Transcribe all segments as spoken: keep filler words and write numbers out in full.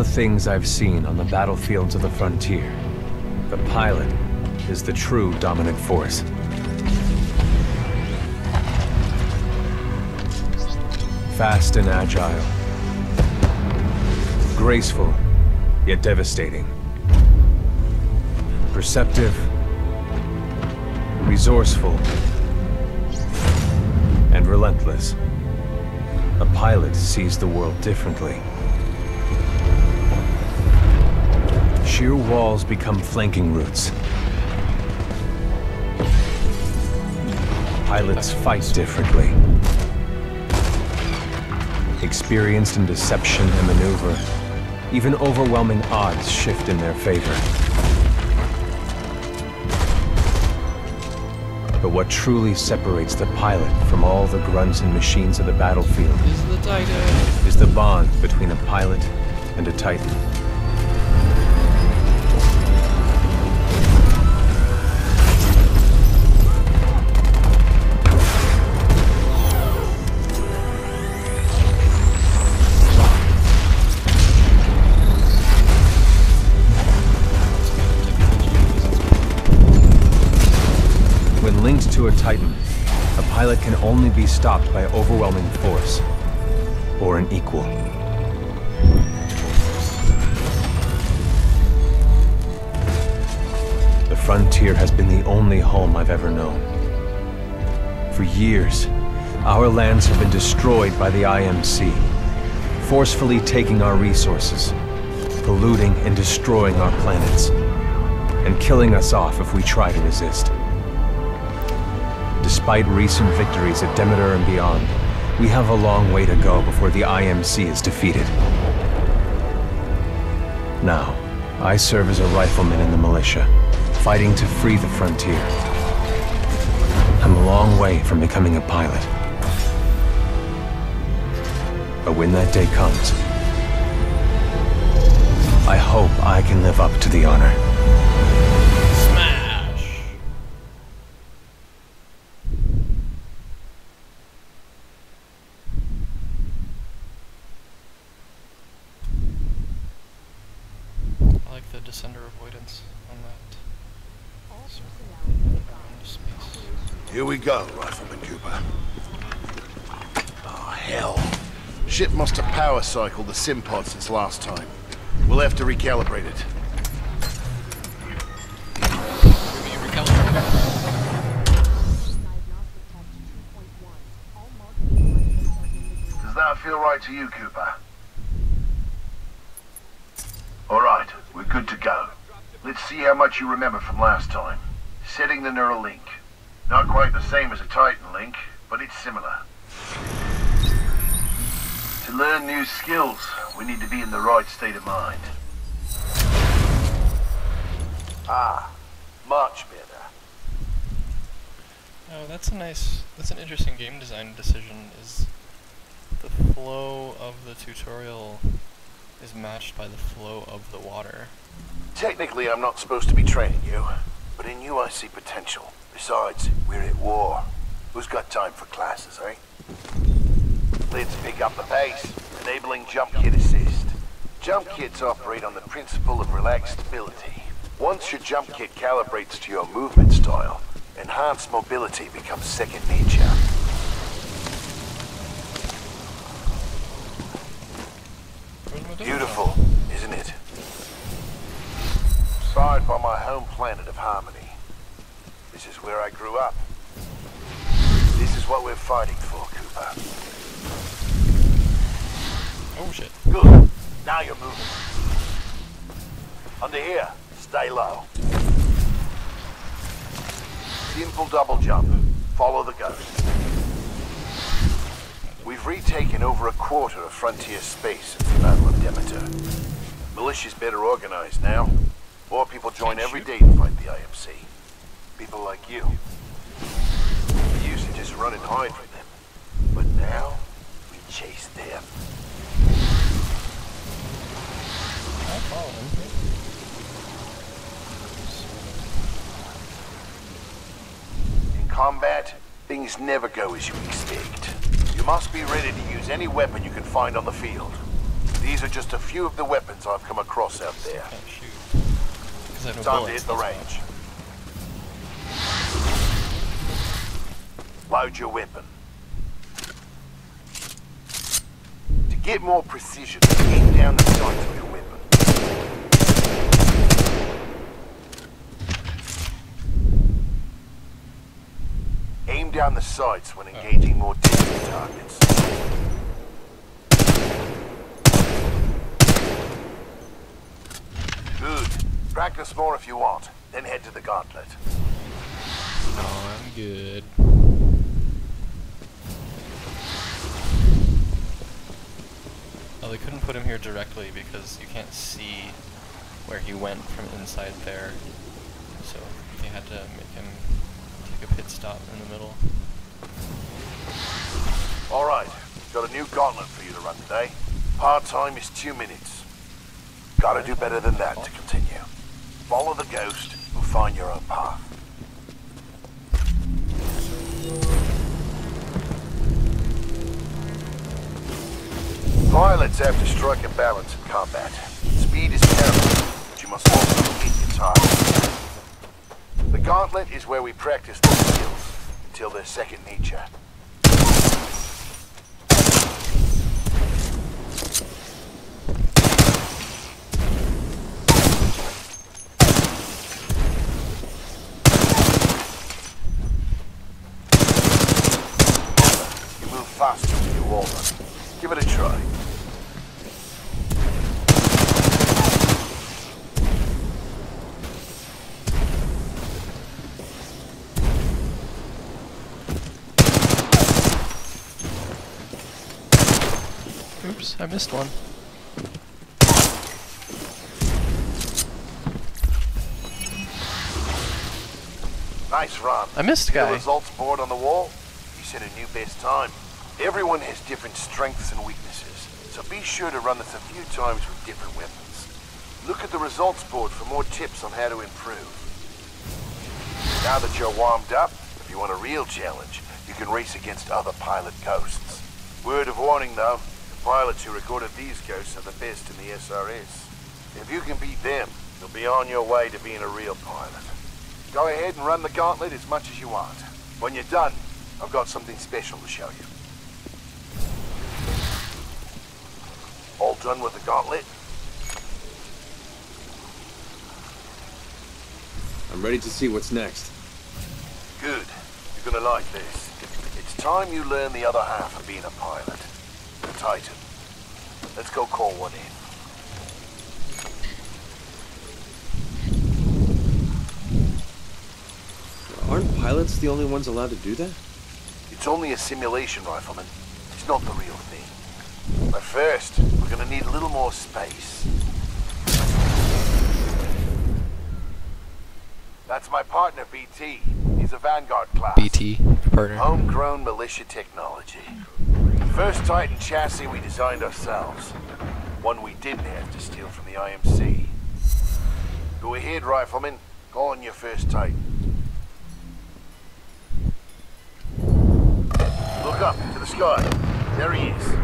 the things I've seen on the battlefields of the frontier, the pilot is the true dominant force. Fast and agile. Graceful, yet devastating. Perceptive, resourceful, and relentless. A pilot sees the world differently. Sheer walls become flanking routes. Pilots fight differently. Experienced in deception and maneuver, even overwhelming odds shift in their favor. But what truly separates the pilot from all the grunts and machines of the battlefield is the Titan. Is the bond between a pilot and a Titan. Linked to a Titan, a pilot can only be stopped by overwhelming force, or an equal. The frontier has been the only home I've ever known. For years, our lands have been destroyed by the I M C, forcefully taking our resources, polluting and destroying our planets, and killing us off if we try to resist. Despite recent victories at Demeter and beyond, we have a long way to go before the I M C is defeated. Now, I serve as a rifleman in the militia, fighting to free the frontier. I'm a long way from becoming a pilot. But when that day comes, I hope I can live up to the honor. The descender avoidance on that. Space. Here we go, Rifleman Cooper. Oh, hell. Ship must have power cycled the sim pod since last time. We'll have to recalibrate it. Does that feel right to you, Cooper? Alright, we're good to go. Let's see how much you remember from last time. Setting the neural link. Not quite the same as a Titan link, but it's similar. To learn new skills, we need to be in the right state of mind. Ah, much better. Oh, that's a nice, that's an interesting game design decision, is the flow of the tutorial is matched by the flow of the water. Technically, I'm not supposed to be training you, but in you I see potential. Besides, we're at war. Who's got time for classes, eh? Let's pick up the pace, enabling jump kit assist. Jump kits operate on the principle of relaxed stability. Once your jump kit calibrates to your movement style, enhanced mobility becomes second nature. Beautiful, isn't it? Inspired by my home planet of Harmony. This is where I grew up. This is what we're fighting for, Cooper. Oh shit. Good. Now you're moving. Under here, stay low. Simple double jump. Follow the ghost. We've retaken over a quarter of frontier space since the Battle of Demeter. Militia's better organized now. More people join every day to fight the I M C. People like you. We used to just run and hide from them. But now, we chase them. I follow him. In combat, things never go as you expect. You must be ready to use any weapon you can find on the field. These are just a few of the weapons I've come across out there. Can't shoot. Because I have no Time to bullets, hit the that's range. Load your weapon. To get more precision, aim down the sights of your weapon. Aim down the sights when engaging more distant targets. Good. Practice more if you want, then head to the gauntlet. No, I'm good. Oh, they couldn't put him here directly because you can't see where he went from inside there. So they had to make him take a pit stop in the middle. Alright, got a new gauntlet for you to run today. Part time is two minutes. Gotta do better than that to continue. Follow the ghost and find your own path. Pilots have to strike a balance in combat. Speed is paramount, but you must also hit your target. The gauntlet is where we practice these skills until they're second nature. You move faster with your Waltman. Give it a try. Oops, I missed one. Nice run. I missed a See the guy. results board on the wall? You set a new best time. Everyone has different strengths and weaknesses, so be sure to run this a few times with different weapons. Look at the results board for more tips on how to improve. Now that you're warmed up, if you want a real challenge, you can race against other pilot ghosts. Word of warning though, the pilots who recorded these ghosts are the best in the S R S. If you can beat them, you'll be on your way to being a real pilot. Go ahead and run the gauntlet as much as you want. When you're done, I've got something special to show you. All done with the gauntlet? I'm ready to see what's next. Good. You're gonna like this. It's time you learn the other half of being a pilot. The Titan. Let's go call one in. Aren't pilots the only ones allowed to do that? It's only a simulation, Rifleman. It's not the real thing. But first, we're gonna need a little more space. That's my partner, B T. He's a Vanguard class. B T, partner. Homegrown militia technology. First Titan chassis we designed ourselves. One we didn't have to steal from the I M C. Go ahead, Rifleman. Go on your first Titan. Look up to the sky. There he is.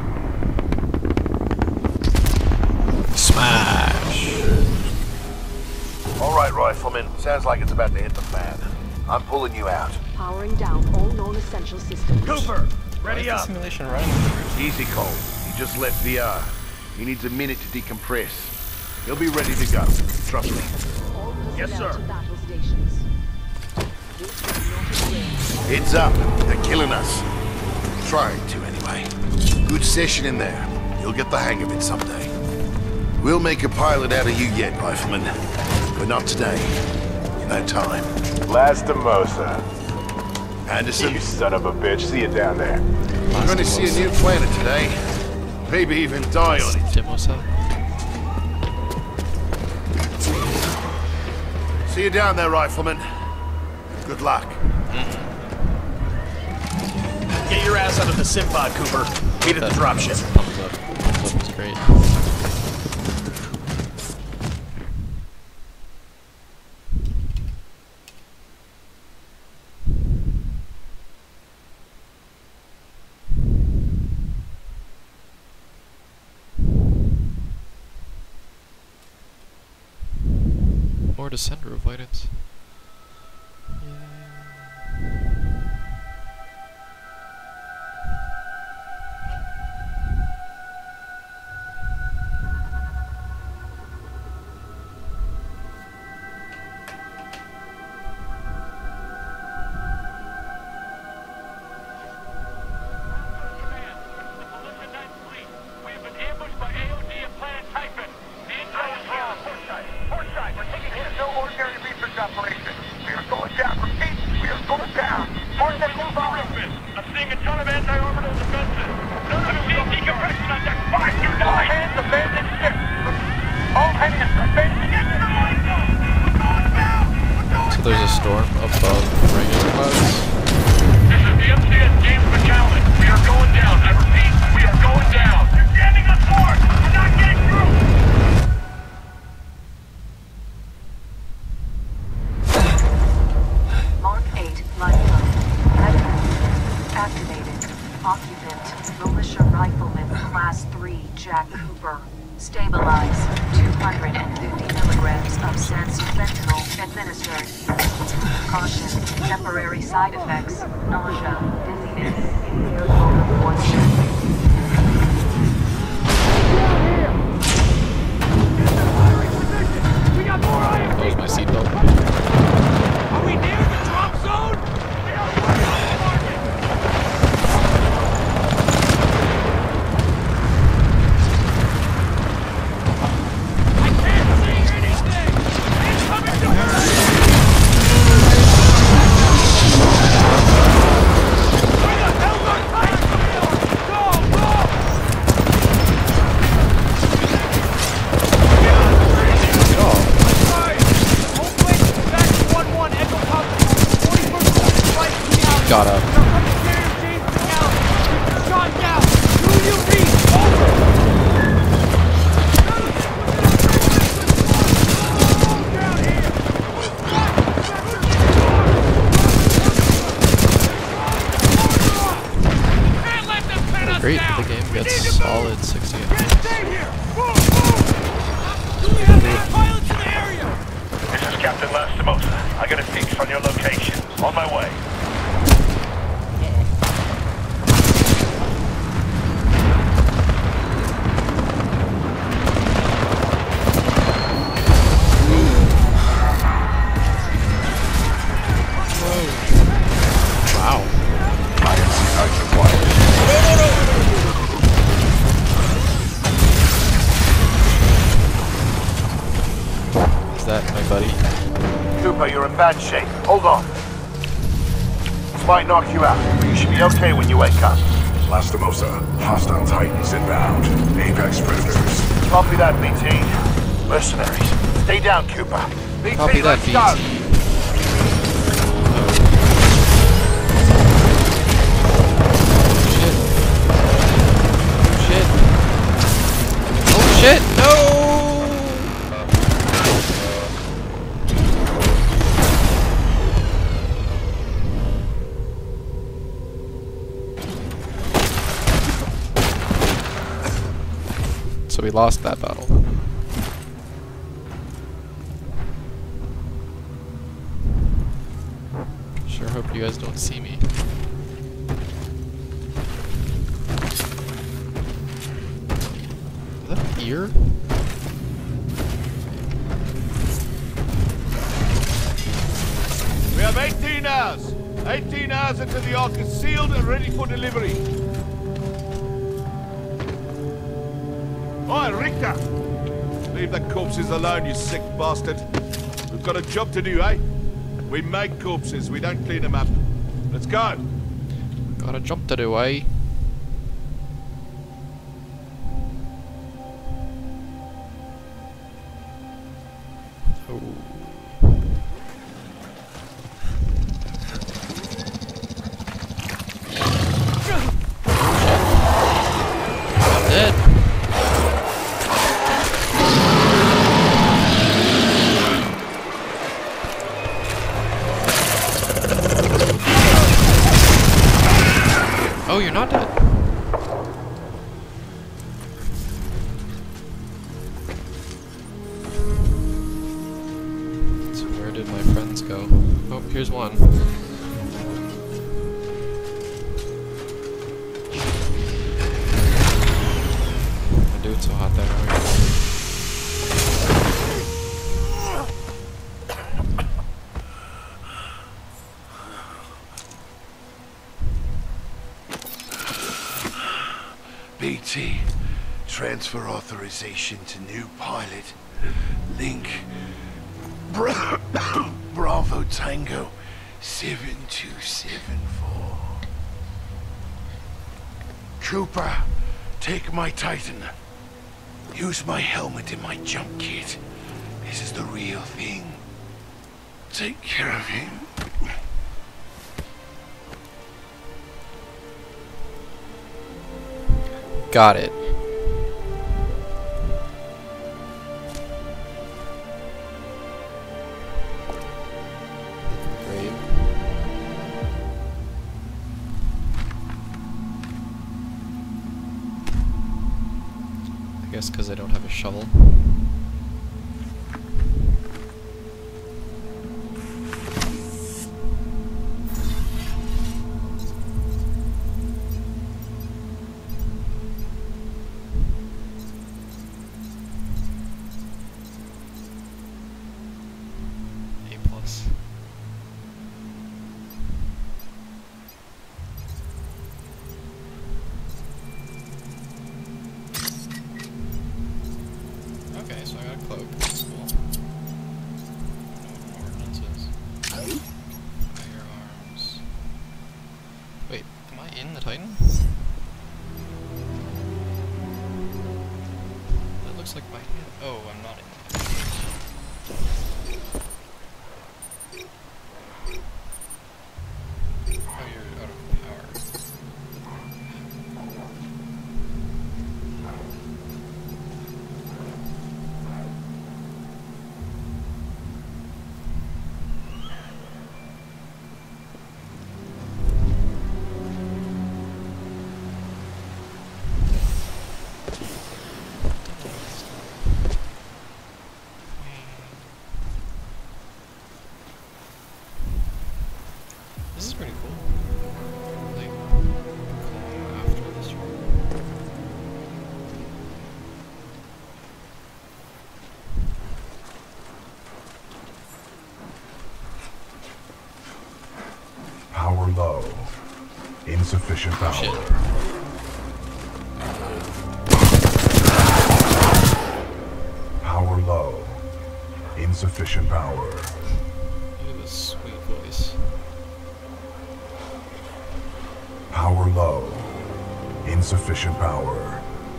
Smash! All right, Rifleman. Sounds like it's about to hit the fan. I'm pulling you out. Powering down all non-essential systems. Cooper, Why ready is the up. simulation running? Easy, Cole. He just left V R. He needs a minute to decompress. He'll be ready to go. Trust me. All Yes, personnel sir. to battle stations. This is not a game. Heads up. They're killing us. Trying to, anyway. Good session in there. You'll get the hang of it someday. We'll make a pilot out of you yet, Rifleman. But not today. In that time. Lastimosa. Anderson, You son of a bitch. See you down there. we're going to see a new planet today. Maybe even die on it. Dimosa. See you down there, Rifleman. Good luck. Get your ass out of the sim pod, Cooper. Meet at the dropship. Thumbs up. Thumbs up is great. more to sender avoidance. So there's a storm above regular clouds. This is the M C S James McAllen. We are going down. I repeat, we are going down. You're standing on board. We're not getting through. Mark eight lifeboat. Medical. Activated. Occupant. Militia Rifleman Class three Jack Cooper. Stabilize. two hundred fifty milligrams of Sansu-fentanyl administered. Caution. Temporary side effects. Nausea. Dizziness. Impaired motor voice. Close my seatbelt. Are we near the drop zone? I can't see anything! It's coming to her! Where the hell's our time? Go, go! Get off. Got up. Great, the game gets solid sixty F P S. This is Captain Lastimosa. I got a fix on your location. On my way. Wow. Is that my buddy? Cooper, you're in bad shape. Hold on. This might knock you out, but you should be okay when you wake up. Lastimosa, hostile Titans inbound. Apex predators. Copy that, B T. Mercenaries. Stay down, Cooper. B T, Copy that, let's B T. go. Shit. Oh shit, no! So we lost that battle. Sure hope you guys don't see me. Is that an ear? We have eighteen hours. eighteen hours until the Ark is sealed and ready for delivery. Oi, Richter! Leave the corpses alone, you sick bastard. We've got a job to do, eh? We make corpses, we don't clean them up. Let's go! Got a jump to do, eh? Oh. I'm dead. Oh, you're not dead. here's one. Dude, it's so hot there. B T, transfer authorization to new pilot. Link. Bra Bravo Tango seven two seven four. Cooper, take my Titan. Use my helmet and my jump kit. This is the real thing. Take care of him. Got it. Great. I guess because I don't have a shovel. Okay, so I got a cloak. That's cool. I don't know what ordnance is. Firearms. Wait, am I in the Titan? That looks like my hand. Oh, I'm not in the Titan. Oh, you're out of power. This is pretty cool. Like, calm after the storm. Power low. Insufficient power. Shit. Power low. Insufficient power. Look at this sweet voice. Power low. Insufficient power.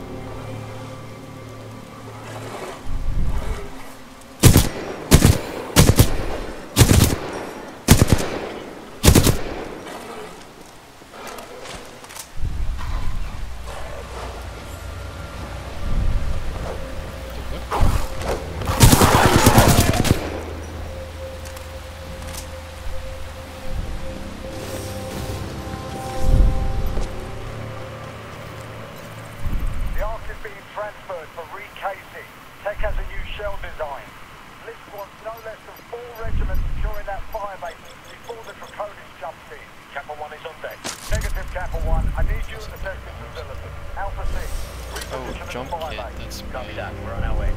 The Ark is being transferred for recasing. Tech has a new shell design. List wants no less than four regiments securing that firebase before the Draconis jumps in. Kappa one is on deck. Negative, Kappa one. I need you at the testing facility. Alpha C. Oh, jump kit. That's Copy my... that. We're on our way.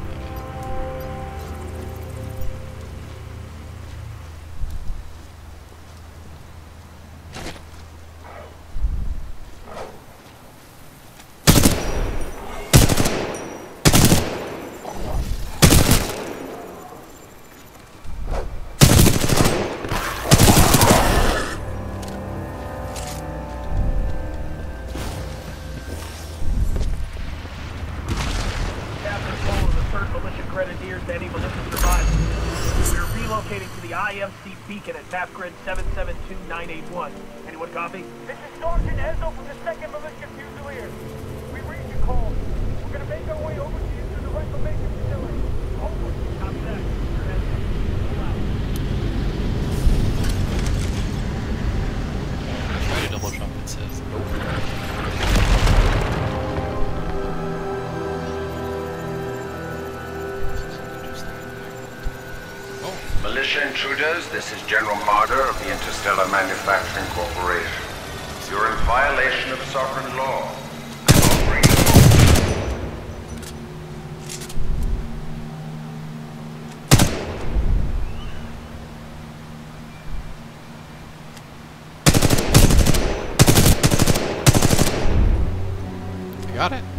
Grenadiers to any militia survivors. We are relocating to the I M C beacon at map grid seven seven two nine eight one. Anyone copy? This is Sergeant Ezo from the second Militia Fusiliers. We read your call. We're gonna make our way over to you through the reclamation facility. Over. Copy that. Try to double jump, it says. Militia militia intruders, this is General Marder of the Interstellar Manufacturing Corporation. You're in violation of sovereign law. I'll bring you. I got it.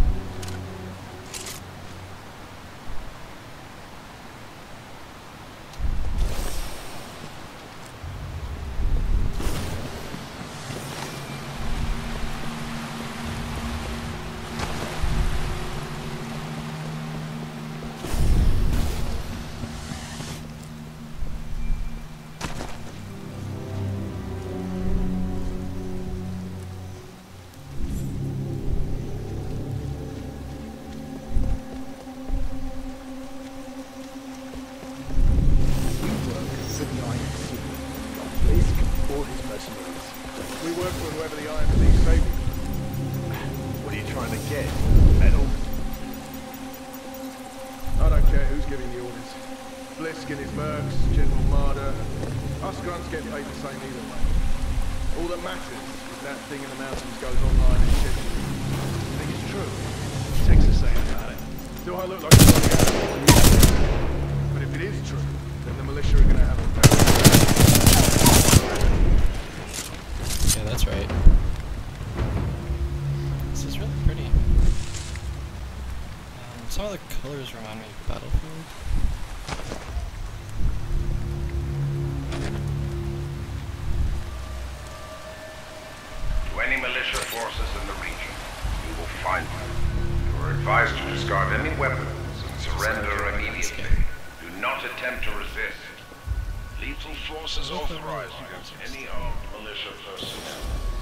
We work for whoever the I M C say. What are you trying to get? Medal? I don't care who's giving the orders. Blisk and his mercs, General Marder. Us grunts get paid the same either way. All that matters is that thing in the mountains goes online and shit. I think it's true. Texas saying about it. Do I look like a bloody animal? But if it is true, then the militia are gonna have a better. Yeah, that's right. This is really pretty. Um, some of the colors remind me of Battlefield. To any militia forces in the region, you will find them. You are advised to discard any weapons and surrender immediately. Do not attempt to resist. Lethal force is authorized against any armed militia personnel.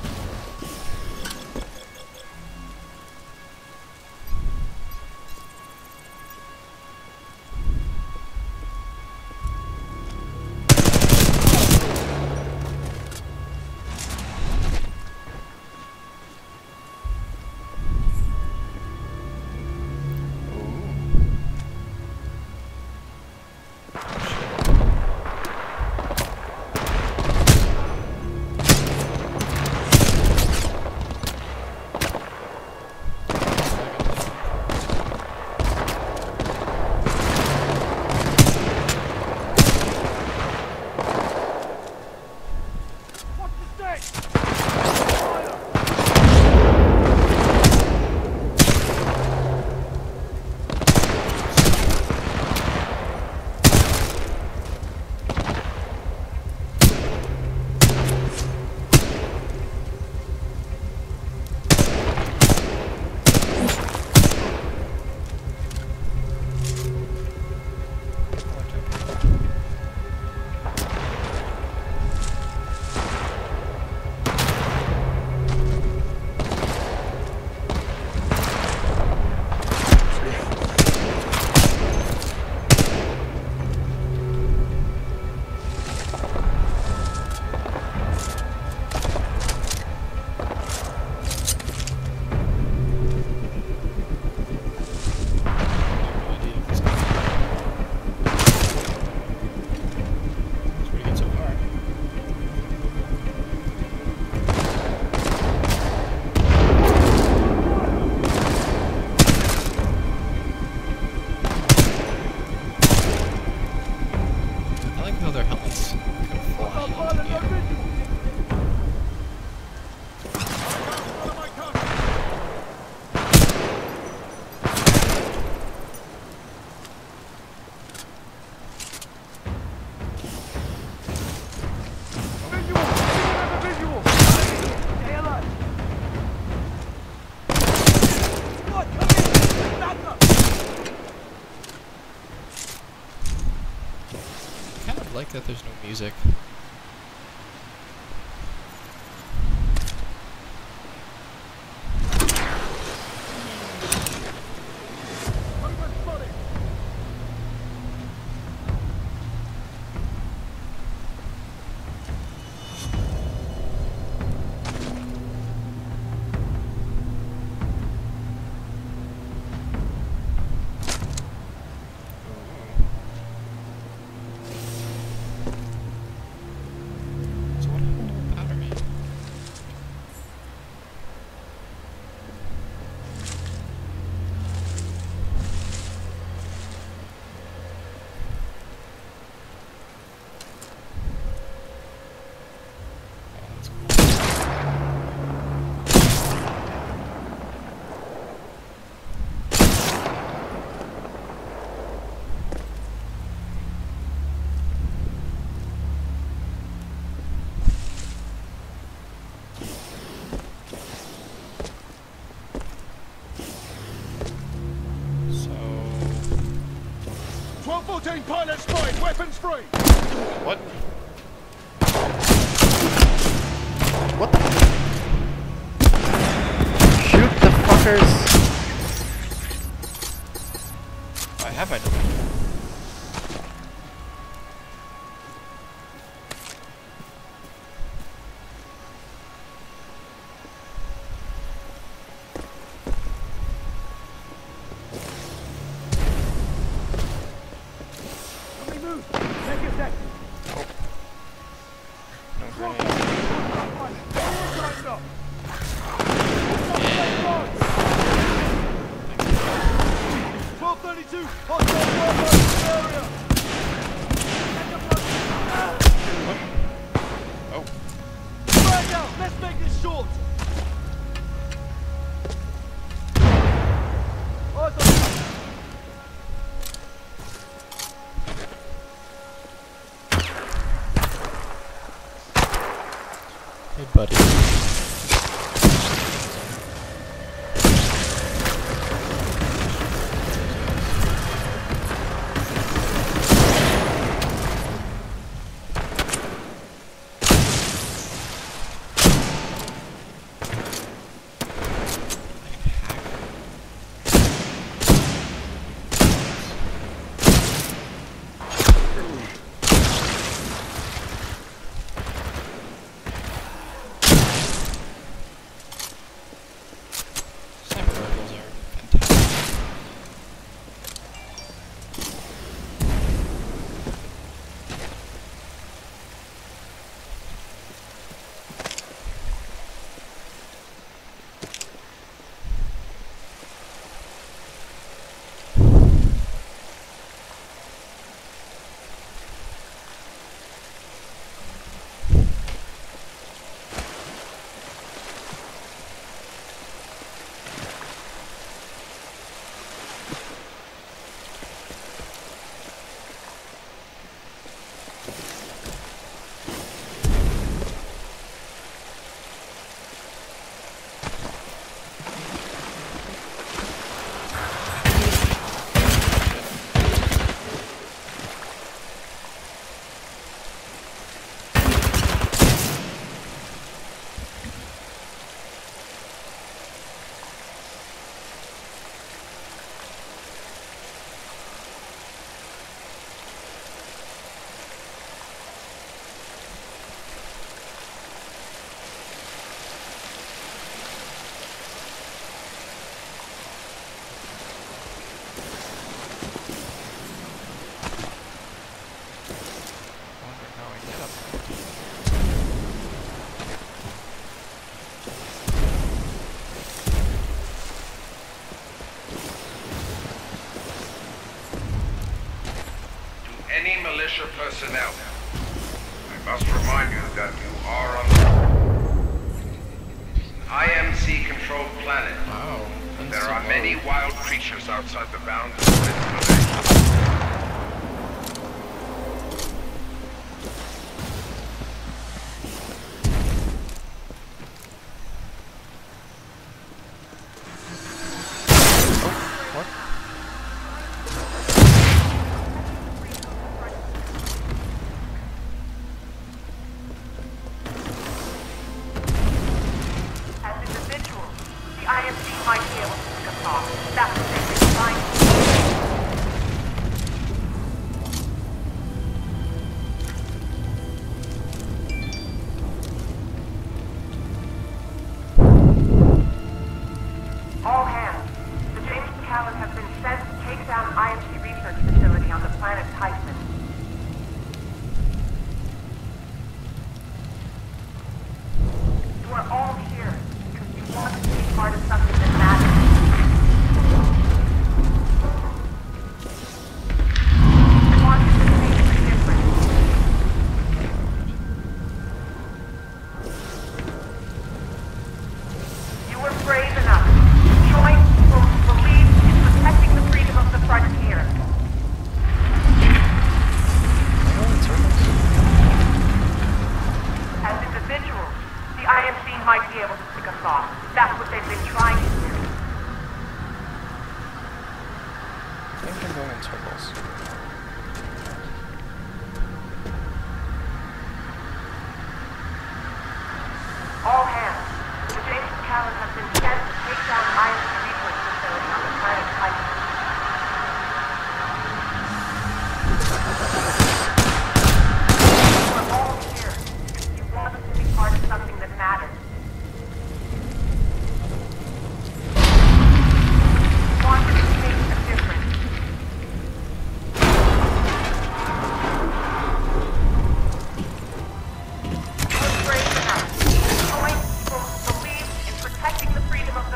I like that there's no music. fourteen pilot spotted, weapons free! What? What the? Shoot the fuckers! I have my domain. Hey, buddy. Any militia personnel, I must remind you that you are on an I M C-controlled planet. Wow. There are many wild creatures outside the bounds of civilization. I think I'm going in circles.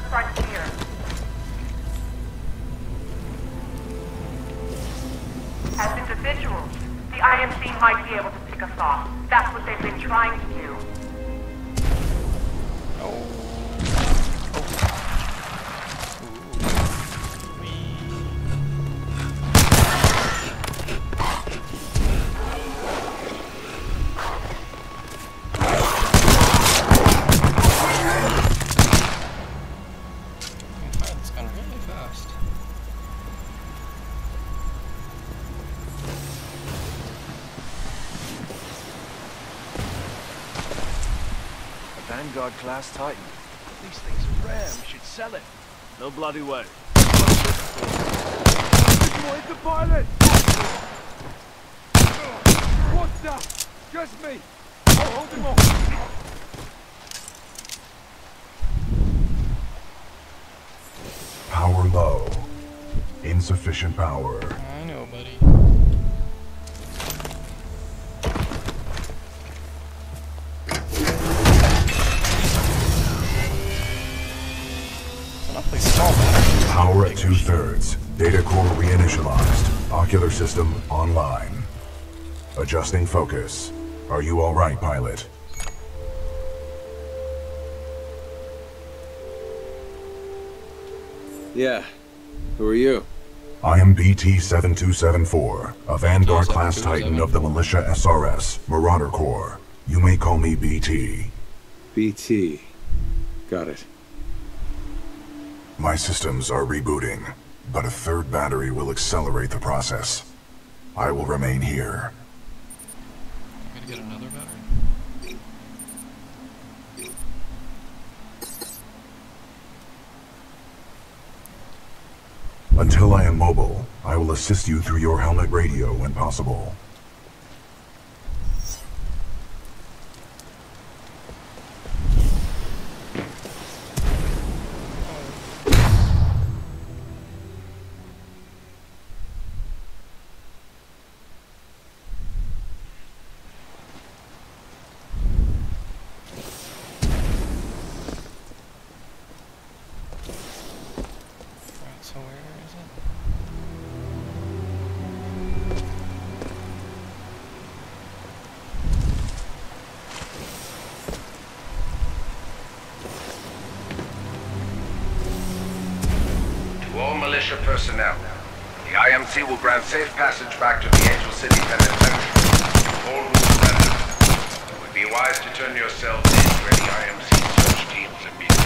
frontier. As individuals, the I M C might be able to pick us off. That's what they've been trying to do. Oh. Vanguard class Titan. These things are rare. We should sell it. No bloody way. What is the pilot? What the? Just me. Oh, hold him off. Power low. Insufficient power. I know, buddy. Power at two-thirds. Data core reinitialized. Ocular system online. Adjusting focus. Are you all right, pilot? Yeah. Who are you? I am B T seven two seven four, a Vanguard class Titan of the Militia S R S, Marauder Corps. You may call me B T. B T. Got it. My systems are rebooting, but a third battery will accelerate the process. I will remain here. I'm gonna get another battery. Until I am mobile, I will assist you through your helmet radio when possible. Militia personnel. The I M C will grant safe passage back to the Angel City Penitentiary. All who surrender, it would be wise to turn yourselves in where the I M C search teams are being.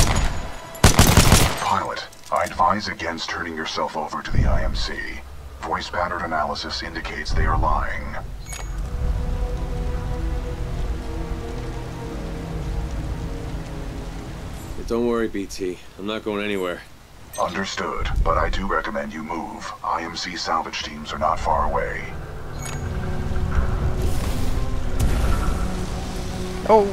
Pilot, I advise against turning yourself over to the I M C. Voice pattern analysis indicates they are lying. Don't worry, B T. I'm not going anywhere. Understood, but I do recommend you move. I M C salvage teams are not far away. Oh!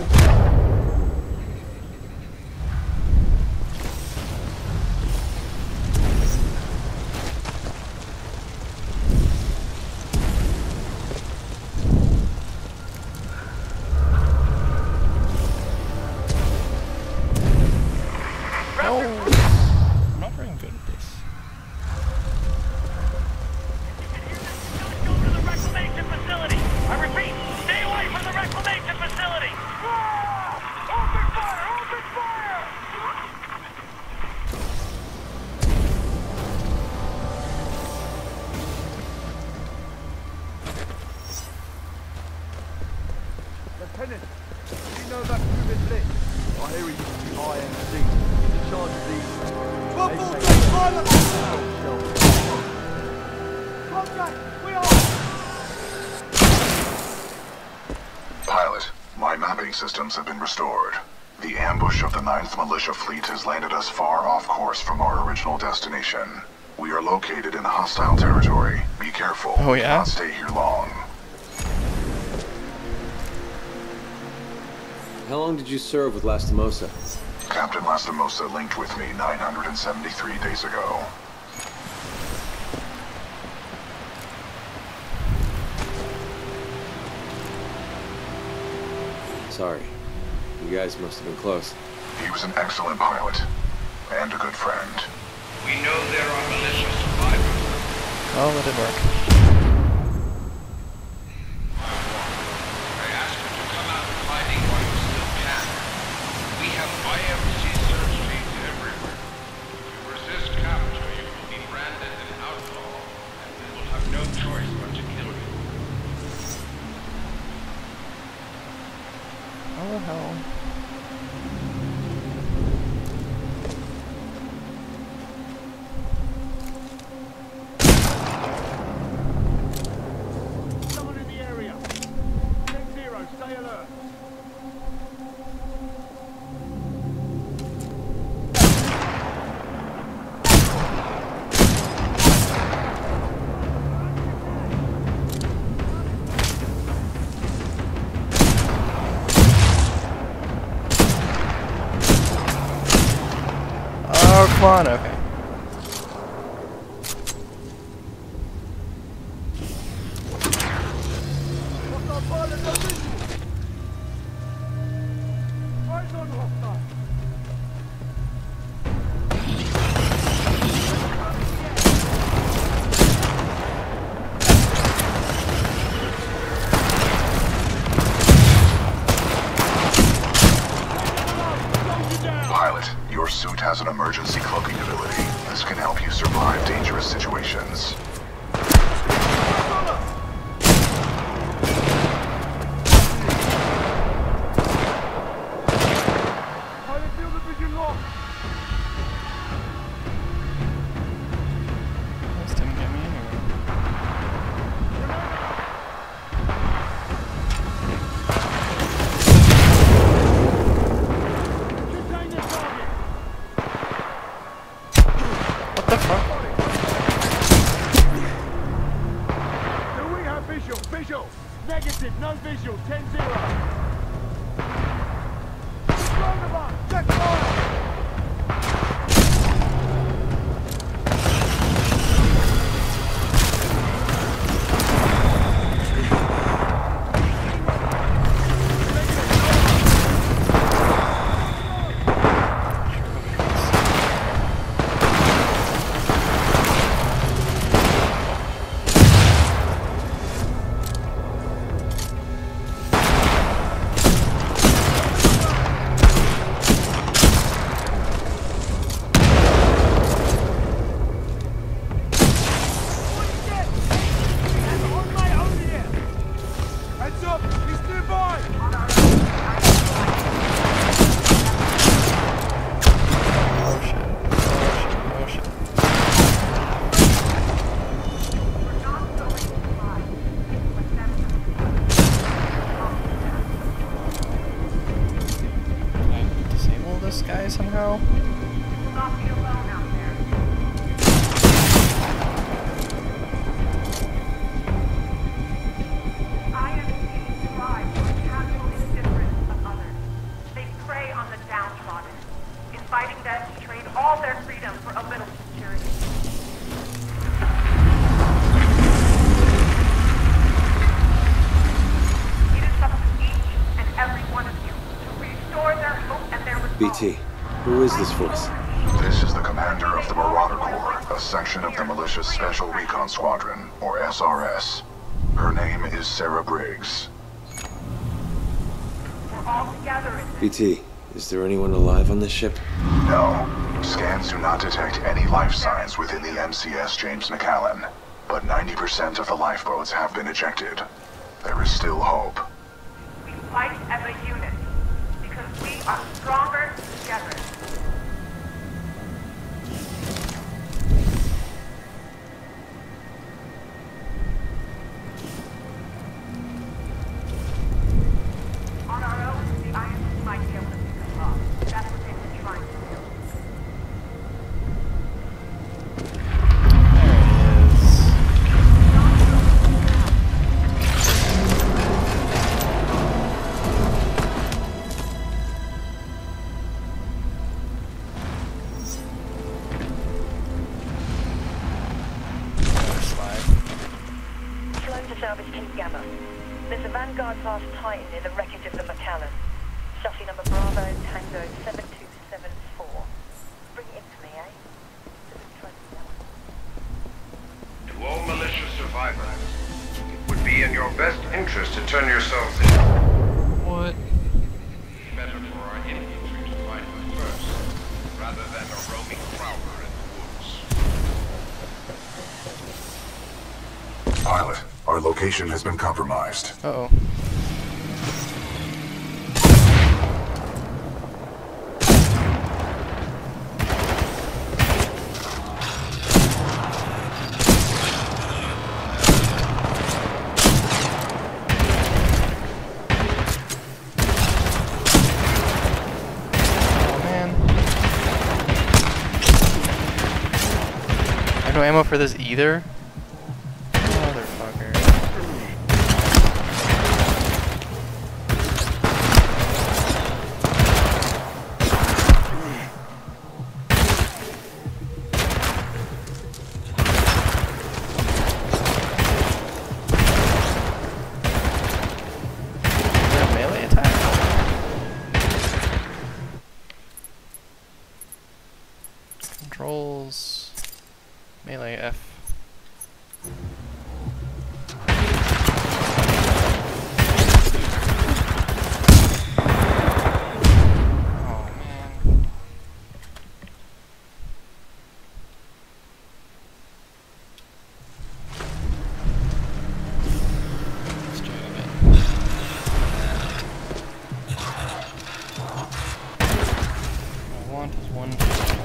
Lieutenant, do you know that crew is lit? I hear he's from the I M C. In charge of the... Buffalo, pilot! Contact! We are... Pilot, my mapping systems have been restored. The ambush of the ninth Militia Fleet has landed us far off course from our original destination. We are located in hostile territory. Be careful. Oh, yeah? Do not stay here long. How long did you serve with Lastimosa? Captain Lastimosa linked with me nine hundred seventy-three days ago. Sorry. You guys must have been close. He was an excellent pilot. and a good friend. We know there are militia survivors. Oh, that didn't work. I ask you to come out fighting while you still can. We have I M C search teams everywhere. If you resist capture, you will be branded an outlaw, and we will have no choice but to kill you. How the hell? Someone in the area. ten zero, stay alert. Oh, come on, okay. Pilot, your suit has an emergency cloaking ability. This can help you survive dangerous situations. This didn't get me anywhere. What the fuck? Do we have visual? Visual! Negative, no visual, ten zero. Roundabout, check fire! Heads up, he's nearby! Oh shit. Oh shit. Oh shit. Can I disable this guy somehow? Not be alone out there. I M C thrive on the casual indifference of others. They prey on the downtrodden, inviting them to trade all their freedom for a little security. It is up to each and every one of you to restore their hope and their resolve. B T, who is this voice? This is the commander of the Marauder Corps, a section of the Militia's Special Recon Squadron, or S R S. Her name is Sarah Briggs. We're all together in this. B T, is there anyone alive on this ship? No. Scans do not detect any life signs within the M C S James McAllen, but ninety percent of the lifeboats have been ejected. There is still hope. We fight as a unit because we are stronger together. On our own, the I M C might be able to pick us off. That's what they've been trying to do. Service Team Gamma. There's a Vanguard-class Titan near the wreckage of the McAllen. Chassis number Bravo Tango seven two seven four. Bring it in anxious to turn yourselves in. What? Better for our infantry to find them first, rather than a roaming prowler in the woods. Pilot, our location has been compromised. Uh-oh. No ammo for this either? Motherfucker. Is that a melee attack? Controls. Melee F. Oh man. Let's try it again. All I want is one.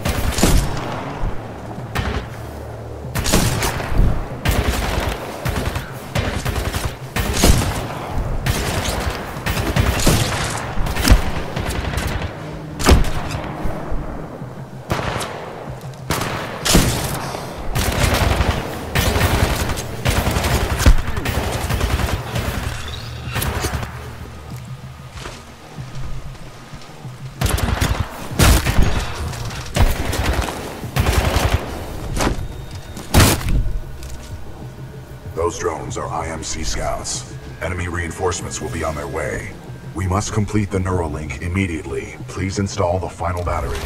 Those drones are I M C scouts. Enemy reinforcements will be on their way. We must complete the Neuralink immediately. Please install the final battery.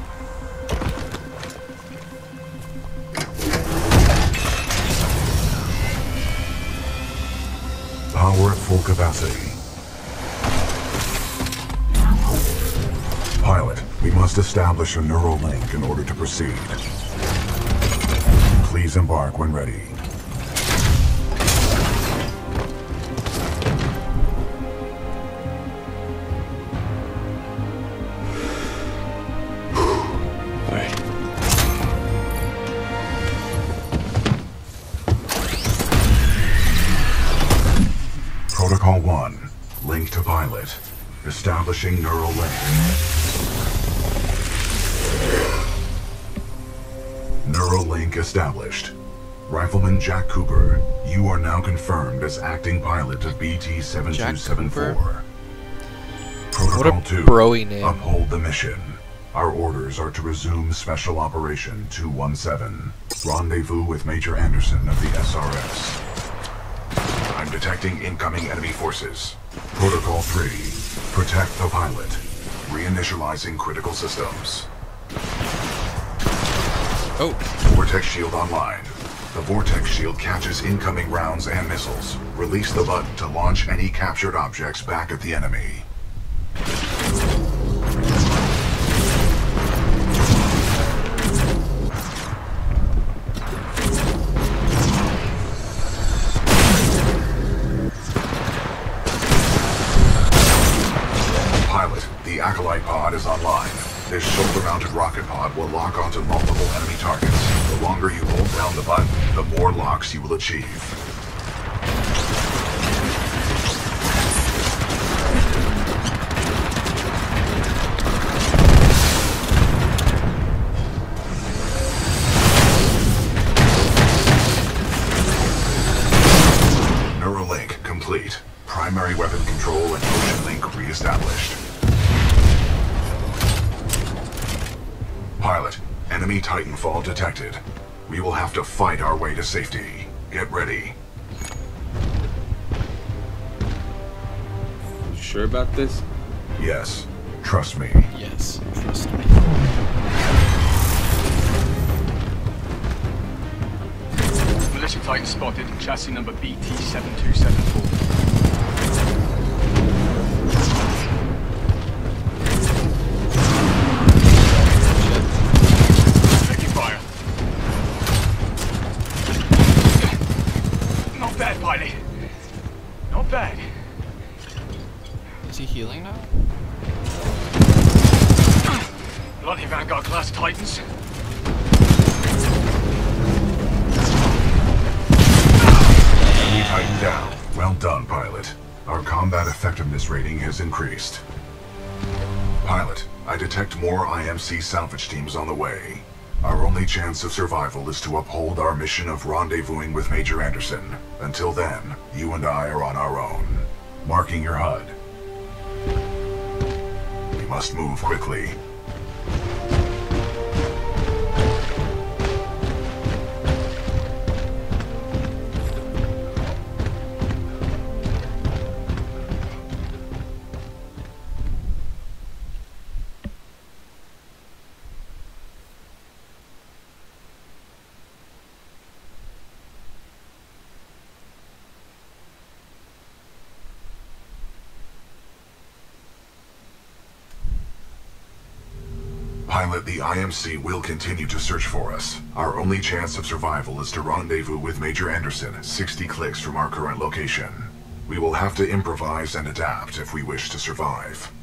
Power at full capacity. Pilot, we must establish a Neuralink in order to proceed. Please embark when ready. Protocol one, link to pilot. Establishing neural link. Neural link established. Rifleman Jack Cooper, you are now confirmed as acting pilot of B T seven two seven four. Protocol two, broy name. Uphold the mission. Our orders are to resume Special Operation two one seven. Rendezvous with Major Anderson of the S R S. I'm detecting incoming enemy forces. Protocol three, protect the pilot. Reinitializing critical systems. Oh. Vortex shield online. The Vortex shield catches incoming rounds and missiles. Release the button to launch any captured objects back at the enemy. The Acolyte pod is online. This shoulder-mounted rocket pod will lock onto multiple enemy targets. The longer you hold down the button, the more locks you will achieve. Neuralink complete. Primary weapon control and motion link re-established. Pilot, enemy Titanfall detected. We will have to fight our way to safety. Get ready. You sure about this? Yes. Trust me. Yes, trust me. Militia Titan spotted, chassis number B T seven two seven four. Got any Vanguard-class Titans? Enemy Titan down. Well done, pilot. Our combat effectiveness rating has increased. Pilot, I detect more I M C salvage teams on the way. Our only chance of survival is to uphold our mission of rendezvousing with Major Anderson. Until then, you and I are on our own. Marking your H U D. We must move quickly. Pilot, the I M C will continue to search for us. Our only chance of survival is to rendezvous with Major Anderson, sixty clicks from our current location. We will have to improvise and adapt if we wish to survive.